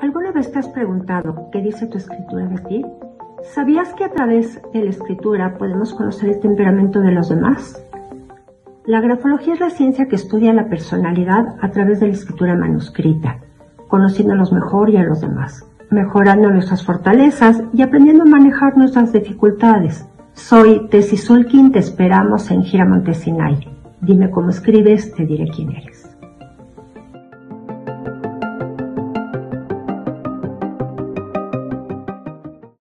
¿Alguna vez te has preguntado qué dice tu escritura de ti? ¿Sabías que a través de la escritura podemos conocer el temperamento de los demás? La grafología es la ciencia que estudia la personalidad a través de la escritura manuscrita, conociéndonos mejor y a los demás, mejorando nuestras fortalezas y aprendiendo a manejar nuestras dificultades. Soy Tessy Zulkin, te esperamos en Gira Monte Sinai. Dime cómo escribes, te diré quién eres.